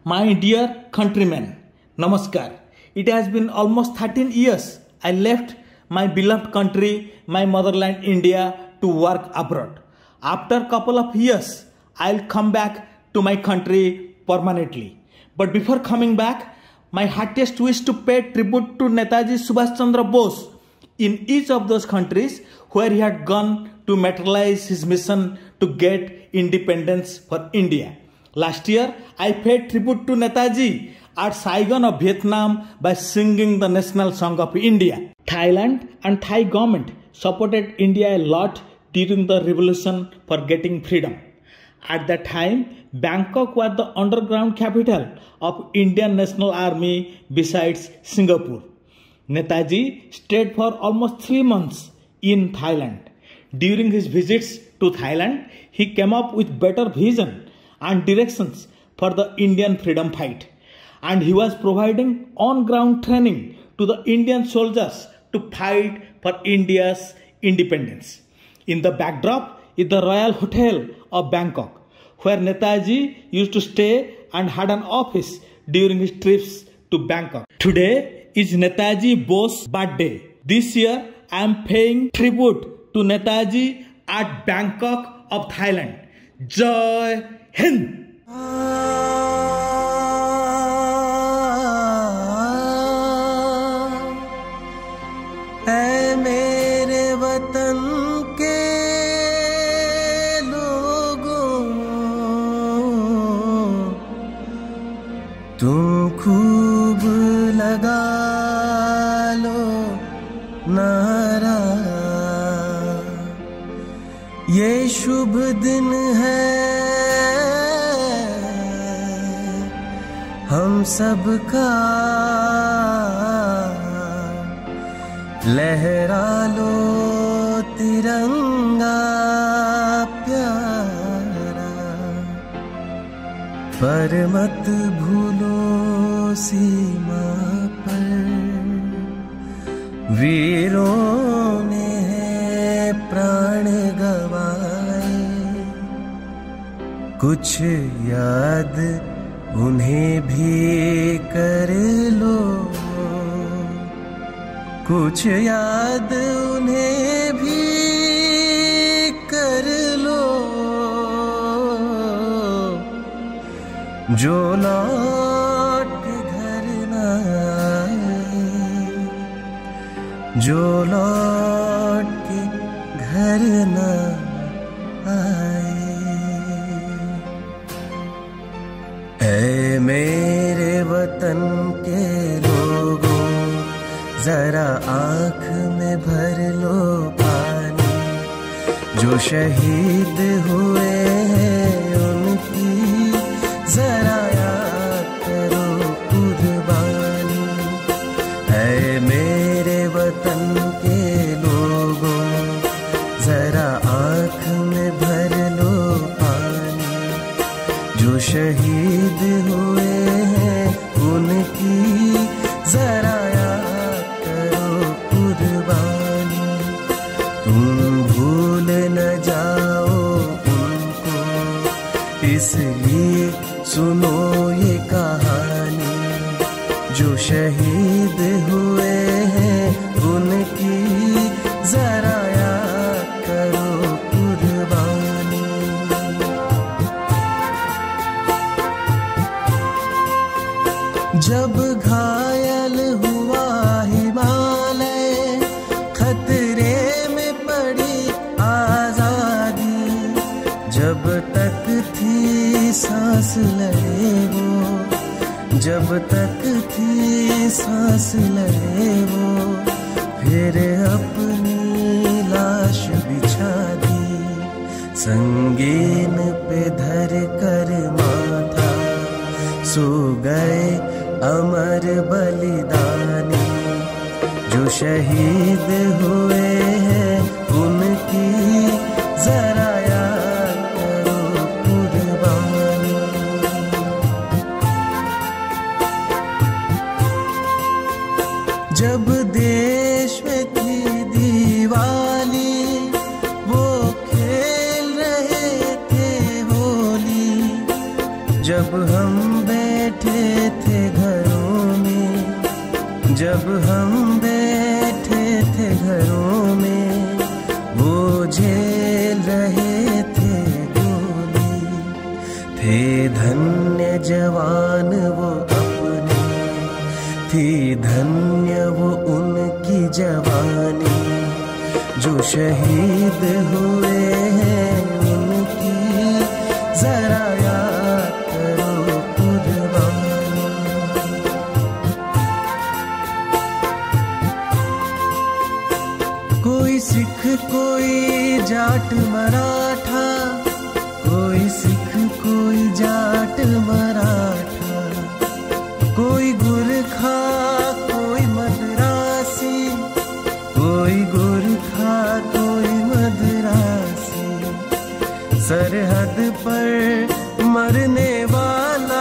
My dear countrymen, Namaskar. It has been almost 13 years I left my beloved country, my motherland India, to work abroad. After couple of years, I'll come back to my country permanently. But before coming back, my heartiest wish to pay tribute to Netaji Subhash Chandra Bose in each of those countries where he had gone to materialize his mission to get independence for India. Last year, I paid tribute to Netaji at Saigon of Vietnam by singing the national song of India. Thailand and Thai government supported India a lot during the revolution for getting freedom. At that time, Bangkok was the underground capital of Indian National Army besides Singapore. Netaji stayed for almost 3 months in Thailand. During his visits to Thailand, he came up with better vision and directions for the Indian freedom fight. And he was providing on-ground training to the Indian soldiers to fight for India's independence. In the backdrop is the Royal Hotel of Bangkok, where Netaji used to stay and had an office during his trips to Bangkok. Today is Netaji Bose's birthday. This year, I am paying tribute to Netaji at Bangkok of Thailand. Jai Hind! ऐ मेरे वतन के लोगों, तुम खूब लगा लो नारा, ये शुभ दिन है हम सबका, लहरा लो तिरंगा प्यारा, पर मत भूलो सीमा पर वीरों ने प्राण गवाए, कुछ याद उन्हें भी कर लो, कुछ याद उन्हें भी कर लो, जो लौट के घर न आए, जो लौट के घर न आए। ऐ मेरे वतन के लोगों, जरा आँख में भर लो पानी, जो शहीद हुए हैं उनकी जरा याद करो कुर्बानी। ऐ मेरे वतन के लोगों, जरा आँख में भर लो पानी, जो शहीद हुए हैं उनकी जरा न जाओ उनको, इसलिए सुनो ये कहानी, जो शहीद हुए हैं उनकी जरा याद करो कुर्बानी। जब घायल हुआ हिमालय, खतरे में पड़ी आजादी, जब तक थी सांस लड़े वो, जब तक थी सांस लड़े वो, फिर अपनी लाश बिछा दी, संगीन पे धर कर माथा, सो गए अमर बलिदानी, जो शहीद हुए हैं उनकी जरा याद करो कुर्बानी। जब देश में थी दिवाली, वो खेल रहे थे होली, जब हम बैठे बैठे थे घरों में, जब हम बैठे थे घरों में, वो झेल रहे थे गोली। थे धन्य जवान वो अपने, थी धन्य वो उनकी जवानी, जो शहीद हुए हैं उनकी जरा याद करो कुर्बानी। कोई सिख कोई जाट मराठा, कोई सिख कोई जाट मराठा, कोई गुरखा कोई मद्रासी, कोई गुरखा कोई मद्रासी, सरहद पर मरने वाला,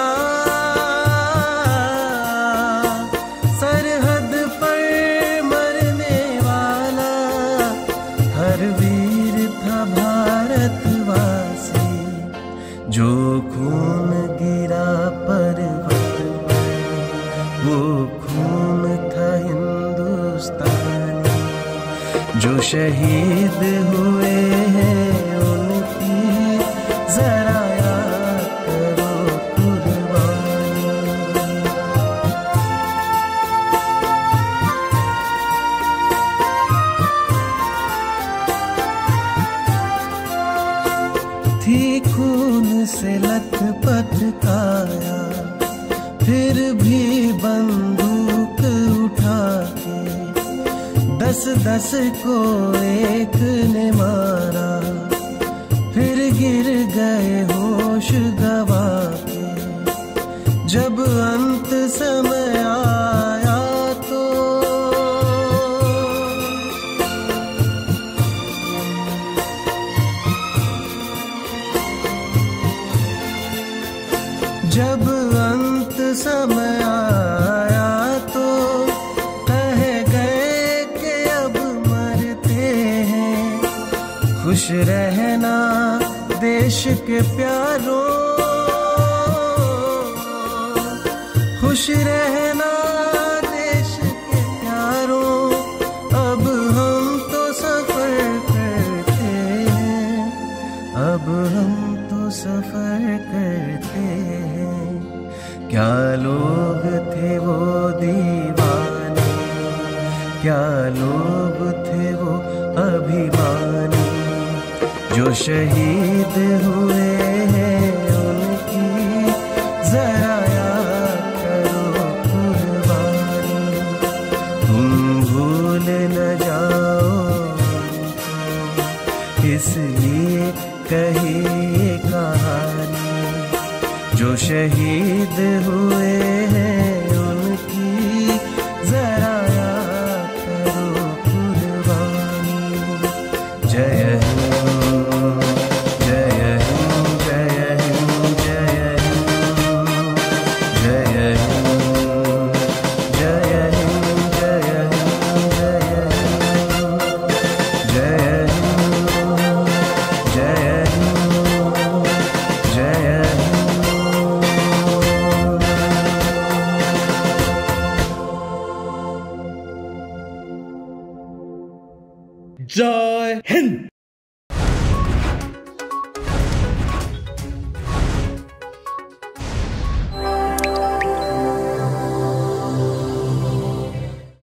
सरहद पर मरने वाला, हर वीर था भारतवासी, जो खून गिरा पर्वत पर, वो खून था हिंदुस्तानी, जो शहीद हुए हैं उनकी जरा याद करो कुर्बानी। थी खून से लथपथ काया, फिर भी बंदूक उठा के 10-10 को एक ने मारा, फिर गिर गए होश गवा के। जब अंत समय आया तो जब अंत समय आया तो कह गए कि अब मरते हैं, खुश रहना देश के प्यारों, खुश रहना देश के प्यारों, अब हम तो सफर करते हैं, अब हम तो सफर करते हैं। क्या लोग थे वो दीवाने, क्या लोग थे वो अभिमानी, जो शहीद हुए हैं उनकी जरा याद करो कुर्बानी। तुम भूल न जाओ इसलिए कही ये कहानी, जो शहीद हुए हैं उनकी जरा याद करो कुर्बानी। जय हिंद, जय हिंद, जय हिंद, जय हिंद, जय हिंद, जय हिंद, जय हिंद, जय हिंद, जय हिंद, जय जय हिंद।